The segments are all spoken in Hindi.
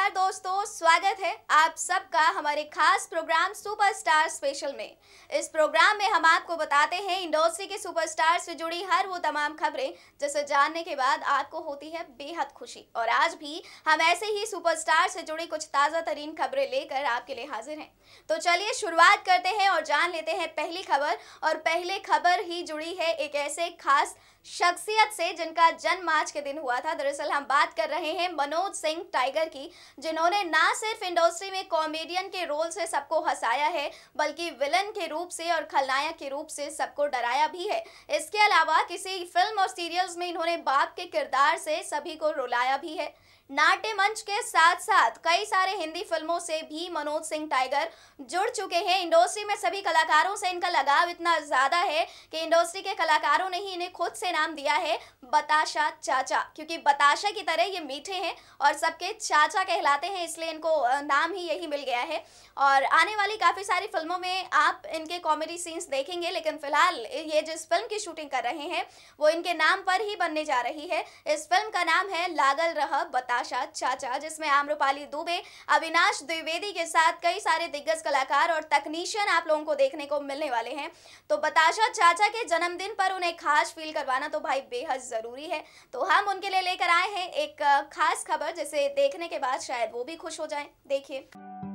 नमस्कार दोस्तों, स्वागत है आप सबका हमारे खास प्रोग्राम सुपरस्टार स्पेशल में। इस प्रोग्राम में हम आपको बताते हैं इंडस्ट्री के सुपरस्टार से जुड़ी हर वो तमाम खबरें जिसे जानने के बाद आपको होती है बेहद खुशी। और आज भी हम ऐसे ही सुपरस्टार से जुड़ी कुछ ताज़ा तरीन खबरें लेकर आपके लिए हाजिर हैं। तो चलिए शुरुआत करते हैं और जान लेते हैं पहली खबर। और पहले खबर ही जुड़ी है एक ऐसे खास शख्सियत से जिनका जन्म आज के दिन हुआ था। दरअसल हम बात कर रहे हैं मनोज सिंह टाइगर की, जिन्होंने ना सिर्फ इंडस्ट्री में कॉमेडियन के रोल से सबको हंसाया है बल्कि विलन के रूप से और खलनायक के रूप से सबको डराया भी है। इसके अलावा किसी फिल्म और सीरियल्स में इन्होंने बाप के किरदार से सभी को रुलाया भी है। नाट्य मंच के साथ साथ कई सारे हिंदी फिल्मों से भी मनोज सिंह टाइगर जुड़ चुके हैं। इंडस्ट्री में सभी कलाकारों से इनका लगाव इतना ज़्यादा है कि इंडस्ट्री के कलाकारों ने ही इन्हें खुद से नाम दिया है बताशा चाचा, क्योंकि बताशा की तरह ये मीठे हैं और सबके चाचा कहलाते हैं, इसलिए इनको नाम ही यही मिल गया है। और आने वाली काफ़ी सारी फिल्मों में आप इनके कॉमेडी सीन्स देखेंगे, लेकिन फिलहाल ये जिस फिल्म की शूटिंग कर रहे हैं वो इनके नाम पर ही बनने जा रही है। इस फिल्म का नाम है लागल रह बताशा चाचा, जिसमें आम्रपाली दुबे, अविनाश द्विवेदी के साथ कई सारे दिग्गज कलाकार और तकनीशियन आप लोगों को देखने को मिलने वाले हैं। तो बताशा चाचा के जन्मदिन पर उन्हें खास फील करवाना तो भाई बेहद ज़रूरी है। तो हम उनके लिए लेकर आए हैं एक खास खबर जिसे देखने के बाद शायद वो भी खुश हो जाएं। देखिए।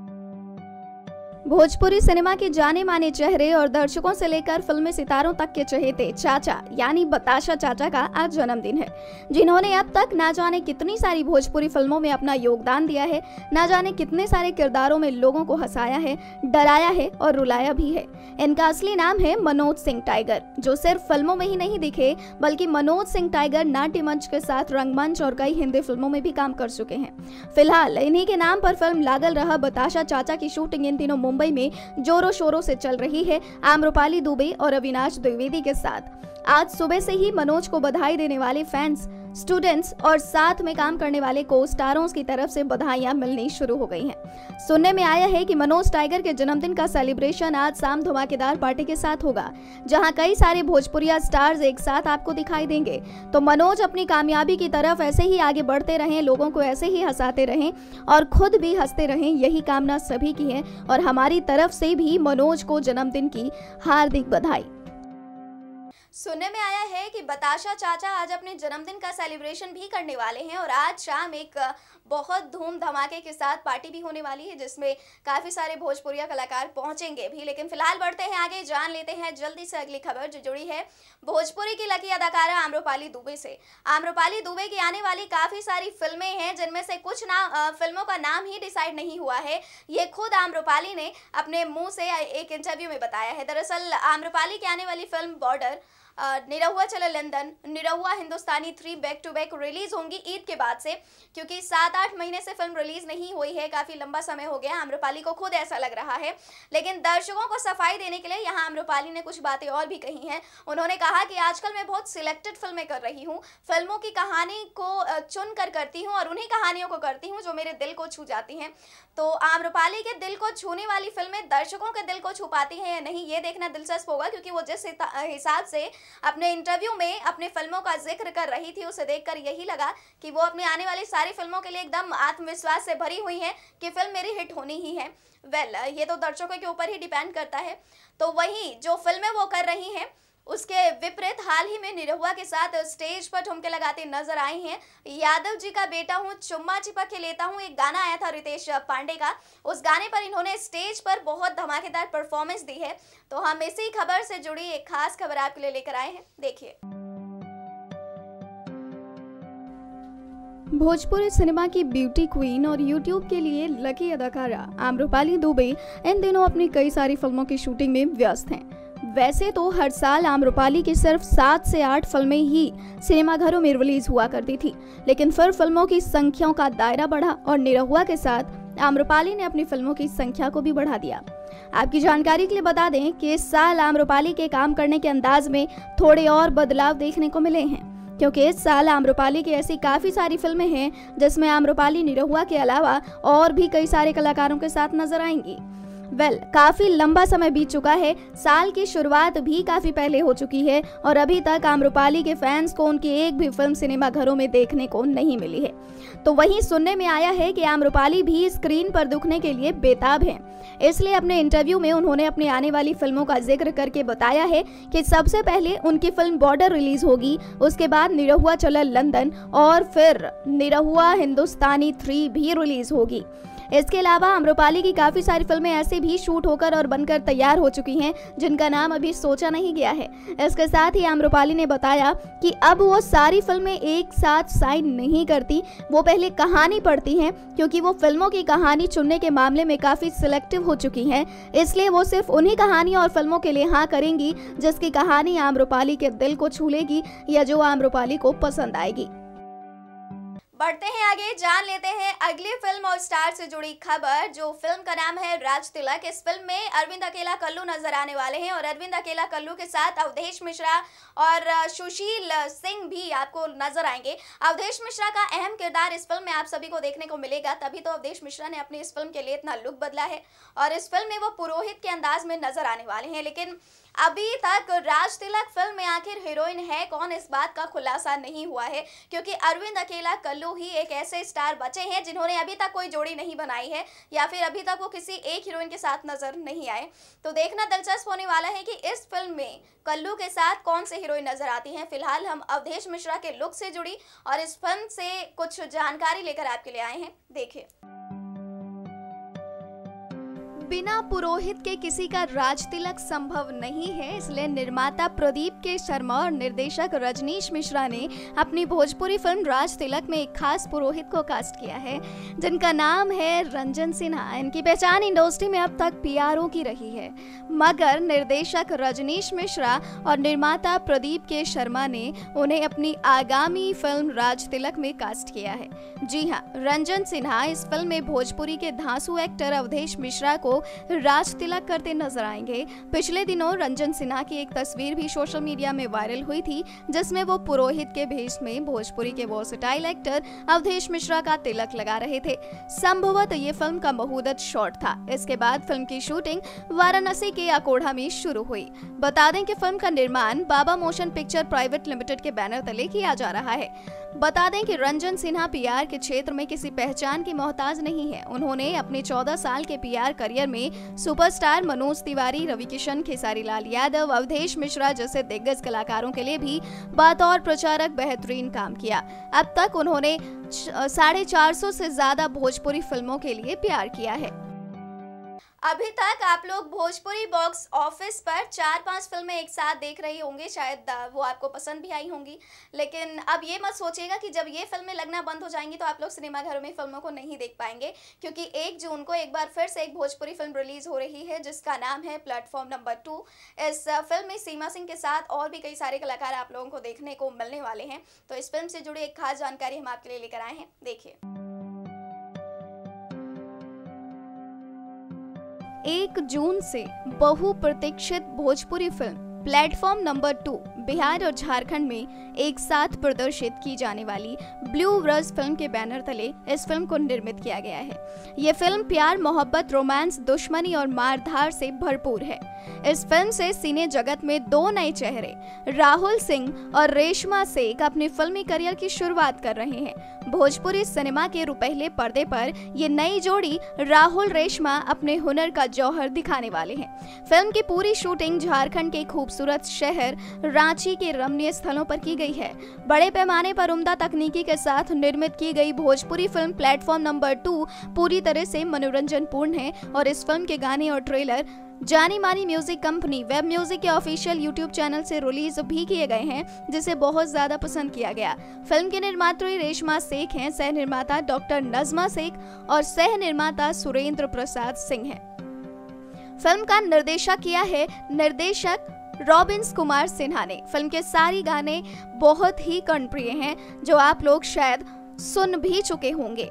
भोजपुरी सिनेमा के जाने माने चेहरे और दर्शकों से लेकर फिल्मी सितारों तक के चहेते चाचा यानी बताशा चाचा का आज जन्मदिन है, जिन्होंने अब तक ना जाने कितनी सारी भोजपुरी फिल्मों में अपना योगदान दिया है, ना जाने कितने सारे किरदारों में लोगों को हंसाया है, डराया है और रुलाया भी है। इनका असली नाम है मनोज सिंह टाइगर, जो सिर्फ फिल्मों में ही नहीं दिखे बल्कि मनोज सिंह टाइगर नाट्य मंच के साथ रंगमंच और कई हिंदी फिल्मों में भी काम कर चुके हैं। फिलहाल इन्हीं के नाम पर फिल्म लागल रहा बताशा चाचा की शूटिंग इन दिनों मुंबई में जोरों शोरों से चल रही है, आम्रपाली दुबे और अविनाश द्विवेदी के साथ। आज सुबह से ही मनोज को बधाई देने वाले फैंस, स्टूडेंट्स और साथ में काम करने वाले को स्टारों की तरफ से बधाइयां मिलनी शुरू हो गई हैं। सुनने में आया है कि मनोज टाइगर के जन्मदिन का सेलिब्रेशन आज शाम धमाकेदार पार्टी के साथ होगा, जहां कई सारे भोजपुरिया स्टार्स एक साथ आपको दिखाई देंगे। तो मनोज अपनी कामयाबी की तरफ ऐसे ही आगे बढ़ते रहें, लोगों को ऐसे ही हंसाते रहें और खुद भी हंसते रहें, यही कामना सभी की है। और हमारी तरफ से भी मनोज को जन्मदिन की हार्दिक बधाई। सुनने में आया है कि बताशा चाचा आज अपने जन्मदिन का सेलिब्रेशन भी करने वाले हैं और आज शाम एक बहुत धूम धमाके के साथ पार्टी भी होने वाली है, जिसमें काफ़ी सारे भोजपुरिया कलाकार पहुंचेंगे भी। लेकिन फिलहाल बढ़ते हैं आगे, जान लेते हैं जल्दी से अगली खबर जो जुड़ी है भोजपुरी की लकी अदाकारा आम्रपाली दुबे से। आम्रपाली दुबे की आने वाली काफ़ी सारी फिल्में हैं, जिनमें से कुछ फिल्मों का नाम ही डिसाइड नहीं हुआ है। ये खुद आम्रपाली ने अपने मुँह से एक इंटरव्यू में बताया है। दरअसल आम्रपाली की आने वाली फिल्म बॉर्डर, निरहुआ चले London, Nirahua Hindustani 3 back to back release होंगी ईद के बाद से, क्योंकि 7-8 महीने से फिल्म रिलीज नहीं हुई है, काफ़ी लंबा समय हो गया। आम्रपाली को खुद ऐसा लग रहा है, लेकिन दर्शकों को सफाई देने के लिए यहाँ आम्रपाली ने कुछ बातें और भी कही हैं। उन्होंने कहा कि आजकल मैं बहुत सिलेक्टेड फिल्में कर रही हूँ, फिल्मों की कहानी को चुन कर करती हूँ और उन्हीं कहानियों को करती हूँ जो मेरे दिल को छू जाती हैं। तो आम्रपाली के दिल को छूने वाली फिल्में दर्शकों के दिल को छू पाती हैं या नहीं, ये देखना दिलचस्प होगा, क्योंकि वो जिस हिसाब से अपने इंटरव्यू में अपने फिल्मों का जिक्र कर रही थी, उसे देखकर यही लगा कि वो अपने आने वाली सारी फिल्मों के लिए एकदम आत्मविश्वास से भरी हुई हैं कि फिल्म मेरी हिट होनी ही है। ये तो दर्शकों के ऊपर ही डिपेंड करता है। तो वहीं जो फिल्में वो कर रही हैं उसके विपरीत हाल ही में निरहुआ के साथ स्टेज पर ठुमके लगाते नजर आई हैं। यादव जी का बेटा हूँ, चुम्मा चिपक के लेता हूँ, एक गाना आया था रितेश पांडे का, उस गाने पर इन्होंने स्टेज पर बहुत धमाकेदार परफॉर्मेंस दी है। तो हम इसी खबर से जुड़ी एक खास खबर आपके लिए लेकर आए हैं, देखिए। भोजपुरी सिनेमा की ब्यूटी क्वीन और यूट्यूब के लिए लकी अदाकारा आम्रपाली दुबे इन दिनों अपनी कई सारी फिल्मों की शूटिंग में व्यस्त हैं। वैसे तो हर साल आम्रपाली की सिर्फ 7 से 8 फिल्में ही सिनेमाघरों में रिलीज हुआ करती थी, लेकिन फिर फिल्मों की संख्याओं का दायरा बढ़ा और निरहुआ के साथ आम्रपाली ने अपनी फिल्मों की संख्या को भी बढ़ा दिया। आपकी जानकारी के लिए बता दें कि इस साल आम्रपाली के काम करने के अंदाज में थोड़े और बदलाव देखने को मिले हैं, क्योंकि इस साल आम्रपाली की ऐसी काफ़ी सारी फिल्में हैं जिसमें आम्रपाली निरहुआ के अलावा और भी कई सारे कलाकारों के साथ नजर आएंगी। काफी लंबा समय बीत चुका है, साल की शुरुआत भी काफी पहले हो चुकी है और अभी तक आम्रपाली के फैंस को उनकी एक भी फिल्म सिनेमाघरों में देखने को नहीं मिली है। तो वहीं सुनने में आया है कि आम्रपाली भी स्क्रीन पर दिखने के लिए बेताब हैं। इसलिए अपने इंटरव्यू में उन्होंने अपनी आने वाली फिल्मों का जिक्र करके बताया है कि सबसे पहले उनकी फिल्म बॉर्डर रिलीज होगी, उसके बाद निरहुआ चला लंदन और फिर निरहुआ हिंदुस्तानी 3 भी रिलीज होगी। इसके अलावा आम्रपाली की काफी सारी फिल्में ऐसे भी शूट होकर और बनकर तैयार हो चुकी हैं जिनका नाम अभी सोचा नहीं गया है। इसके साथ ही आम्रपाली ने बताया कि अब वो सारी फिल्में एक साथ साइन नहीं करती, वो पहले कहानी पढ़ती हैं, क्योंकि वो फिल्मों की कहानी चुनने के मामले में काफी सिलेक्टिव हो चुकी हैं। इसलिए वो सिर्फ उन्हीं कहानी और फिल्मों के लिए हाँ करेंगी जिसकी कहानी आम्रपाली के दिल को छू लेगी या जो आम्रपाली को पसंद आएगी। बढ़ते हैं आगे, जान लेते हैं अगली फिल्म और स्टार से जुड़ी खबर, जो फिल्म का नाम है राज तिलक। इस फिल्म में अरविंद अकेला कल्लू नजर आने वाले हैं और अरविंद अकेला कल्लू के साथ अवधेश मिश्रा और सुशील सिंह भी आपको नजर आएंगे। अवधेश मिश्रा का अहम किरदार इस फिल्म में आप सभी को देखने को मिलेगा, तभी तो अवधेश मिश्रा ने अपनी इस फिल्म के लिए इतना लुक बदला है और इस फिल्म में वो पुरोहित के अंदाज में नजर आने वाले हैं। लेकिन अभी तक राज तिलक फिल्म में आखिर हीरोइन है कौन, इस बात का खुलासा नहीं हुआ है, क्योंकि अरविंद अकेला कल्लू ही एक ऐसे स्टार बचे हैं जिन्होंने अभी तक कोई जोड़ी नहीं बनाई है या फिर अभी तक वो किसी एक हीरोइन के साथ नजर नहीं आए। तो देखना दिलचस्प होने वाला है कि इस फिल्म में कल्लू के साथ कौन से हीरोइन नजर आती हैं। फिलहाल हम अवधेश मिश्रा के लुक से जुड़ी और इस फिल्म से कुछ जानकारी लेकर आपके लिए आए हैं, देखिए। बिना पुरोहित के किसी का राज तिलक संभव नहीं है, इसलिए निर्माता प्रदीप के शर्मा और निर्देशक रजनीश मिश्रा ने अपनी भोजपुरी फिल्म राज तिलक में एक खास पुरोहित को कास्ट किया है जिनका नाम है रंजन सिन्हा। इनकी पहचान इंडस्ट्री में अब तक पीआरओ की रही है, मगर निर्देशक रजनीश मिश्रा और निर्माता प्रदीप के शर्मा ने उन्हें अपनी आगामी फिल्म राज तिलक में कास्ट किया है। जी हाँ, रंजन सिन्हा इस फिल्म में भोजपुरी के धांसू एक्टर अवधेश मिश्रा को राज तिलक करते नजर आएंगे। पिछले दिनों रंजन सिन्हा की एक तस्वीर भी सोशल मीडिया में वायरल हुई थी जिसमें वो पुरोहित के भेष में भोजपुरी के वर्सेटाइल एक्टर अवधेश मिश्रा का तिलक लगा रहे थे। संभवतः ये फिल्म का मुहूर्त शॉट था। इसके बाद फिल्म की शूटिंग वाराणसी के अकोढ़ा में शुरू हुई। बता दें कि फिल्म का निर्माण Baba motion picture private limited के बैनर तले किया जा रहा है। बता दें कि रंजन सिन्हा पीआर के क्षेत्र में किसी पहचान की मोहताज नहीं है। उन्होंने अपने 14 साल के पीआर करियर में सुपरस्टार मनोज तिवारी, रवि किशन, खेसारी लाल यादव, अवधेश मिश्रा जैसे दिग्गज कलाकारों के लिए भी बतौर प्रचारक बेहतरीन काम किया। अब तक उन्होंने 450 से ज्यादा भोजपुरी फिल्मों के लिए पीआर किया है। अभी तक आप लोग भोजपुरी बॉक्स ऑफिस पर 4-5 फिल्में एक साथ देख रहे होंगे, शायद वो आपको पसंद भी आई होंगी। लेकिन अब ये मत सोचिएगा कि जब ये फिल्में लगना बंद हो जाएंगी तो आप लोग सिनेमाघरों में फिल्मों को नहीं देख पाएंगे, क्योंकि 1 जून को एक बार फिर से एक भोजपुरी फिल्म रिलीज हो रही है जिसका नाम है प्लेटफॉर्म नंबर 2। इस फिल्म में सीमा सिंह के साथ और भी कई सारे कलाकार आप लोगों को देखने को मिलने वाले हैं। तो इस फिल्म से जुड़ी एक खास जानकारी हम आपके लिए लेकर आए हैं, देखिए। 1 जून से बहुप्रतीक्षित Bhojpuri film platform number 2 Bihar और झारखंड में एक साथ प्रदर्शित की जाने वाली ब्लू व्रज फिल्म के बैनर तले इस फिल्म को निर्मित किया गया है। ये फिल्म प्यार, मोहब्बत, रोमांस, दुश्मनी और मारधार से भरपूर है। इस फिल्म से सिने जगत में 2 नए चेहरे राहुल सिंह और रेशमा शेख अपनी फिल्मी करियर की शुरुआत कर रहे हैं। भोजपुरी सिनेमा के रुपहले पर्दे पर ये नई जोड़ी राहुल रेशमा अपने हुनर का जौहर दिखाने वाले हैं। फिल्म की पूरी शूटिंग झारखंड के खूबसूरत शहर रांची के रमणीय स्थलों पर की गई है। बड़े पैमाने पर उम्दा तकनीकी के साथ निर्मित की गई भोजपुरी फिल्म प्लेटफॉर्म नंबर 2 पूरी तरह से मनोरंजन पूर्ण है और इस फिल्म के गाने और ट्रेलर जानी मानी म्यूजिक कंपनी वेब म्यूजिक के ऑफिशियल यूट्यूब चैनल से रिलीज भी किए गए हैं, जिसे बहुत ज्यादा पसंद किया गया। फिल्म के निर्मात्री रेशमा शेख हैं, सह निर्माता डॉक्टर नजमा शेख और सह निर्माता सुरेंद्र प्रसाद सिंह हैं। फिल्म का निर्देशन किया है निर्देशक रॉबिन्स कुमार सिन्हा ने। फिल्म के सारे गाने बहुत ही कर्णप्रिय हैं जो आप लोग शायद सुन भी चुके होंगे।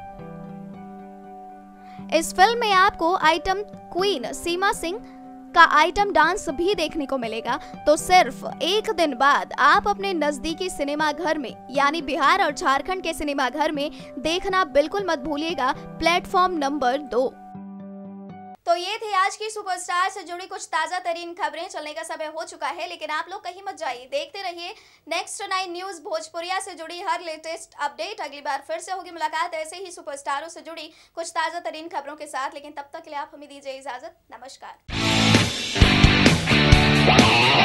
इस फिल्म में आपको आइटम क्वीन सीमा सिंह का आइटम डांस भी देखने को मिलेगा। तो सिर्फ 1 दिन बाद आप अपने नजदीकी सिनेमा घर में यानी बिहार और झारखंड के सिनेमा घर में देखना बिल्कुल मत भूलिएगा प्लेटफॉर्म नंबर 2। तो ये थी आज की सुपरस्टार से जुड़ी कुछ ताज़ा तरीन खबरें। चलने का समय हो चुका है, लेकिन आप लोग कहीं मत जाइए, देखते रहिए नेक्स्ट 9 न्यूज़ भोजपुरिया से जुड़ी हर लेटेस्ट अपडेट। अगली बार फिर से होगी मुलाकात ऐसे ही सुपरस्टारों से जुड़ी कुछ ताज़ा तरीन खबरों के साथ, लेकिन तब तक के लिए आप हमें दीजिए इजाज़त। नमस्कार।